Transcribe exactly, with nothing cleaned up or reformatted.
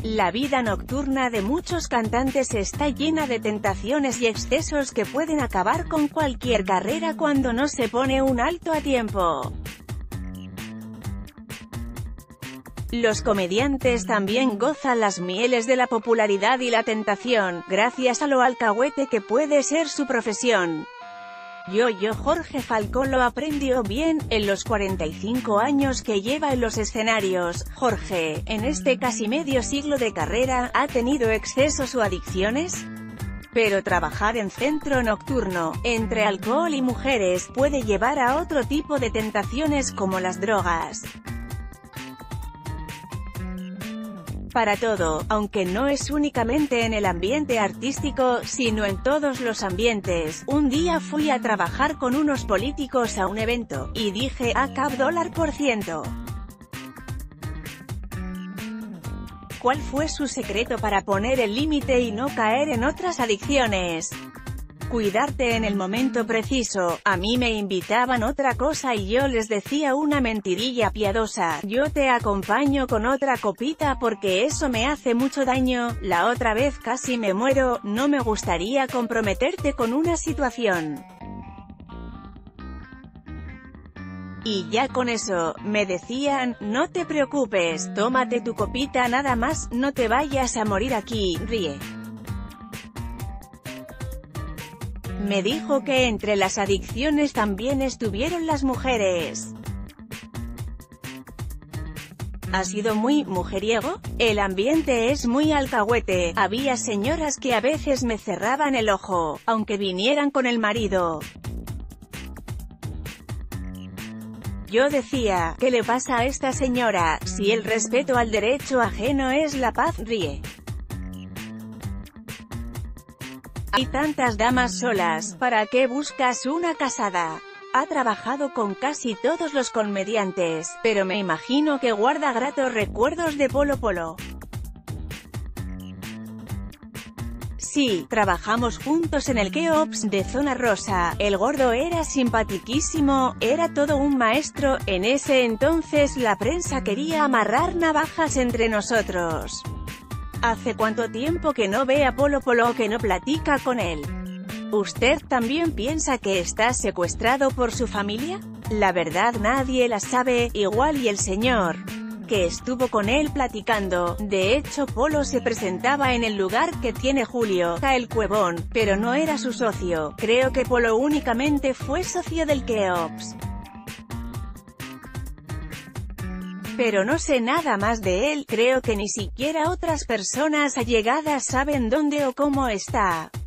La vida nocturna de muchos cantantes está llena de tentaciones y excesos que pueden acabar con cualquier carrera cuando no se pone un alto a tiempo. Los comediantes también gozan las mieles de la popularidad y la tentación, gracias a lo alcahuete que puede ser su profesión. Yo-Yo Jorge Falcón lo aprendió bien, en los cuarenta y cinco años que lleva en los escenarios. Jorge, en este casi medio siglo de carrera, ¿ha tenido excesos o adicciones? Pero trabajar en centro nocturno, entre alcohol y mujeres, puede llevar a otro tipo de tentaciones como las drogas. Para todo, aunque no es únicamente en el ambiente artístico, sino en todos los ambientes. Un día fui a trabajar con unos políticos a un evento, y dije, a cap dólar por ciento. ¿Cuál fue su secreto para poner el límite y no caer en otras adicciones? Cuidarte en el momento preciso. A mí me invitaban otra cosa y yo les decía una mentirilla piadosa, yo te acompaño con otra copita porque eso me hace mucho daño, la otra vez casi me muero, no me gustaría comprometerte con una situación. Y ya con eso, me decían, no te preocupes, tómate tu copita nada más, no te vayas a morir aquí, ríe. Me dijo que entre las adicciones también estuvieron las mujeres. ¿Ha sido muy mujeriego? El ambiente es muy alcahuete, había señoras que a veces me cerraban el ojo, aunque vinieran con el marido. Yo decía, ¿qué le pasa a esta señora? Si el respeto al derecho ajeno es la paz, ríe. Hay tantas damas solas, ¿para qué buscas una casada? Ha trabajado con casi todos los comediantes, pero me imagino que guarda gratos recuerdos de Polo Polo. Sí, trabajamos juntos en el Keops de Zona Rosa, el gordo era simpatiquísimo, era todo un maestro, en ese entonces la prensa quería amarrar navajas entre nosotros. ¿Hace cuánto tiempo que no ve a Polo Polo o que no platica con él? ¿Usted también piensa que está secuestrado por su familia? La verdad nadie la sabe, igual y el señor que estuvo con él platicando. De hecho Polo se presentaba en el lugar que tiene Julio, el Cuevón, pero no era su socio. Creo que Polo únicamente fue socio del Keops. Pero no sé nada más de él, creo que ni siquiera otras personas allegadas saben dónde o cómo está.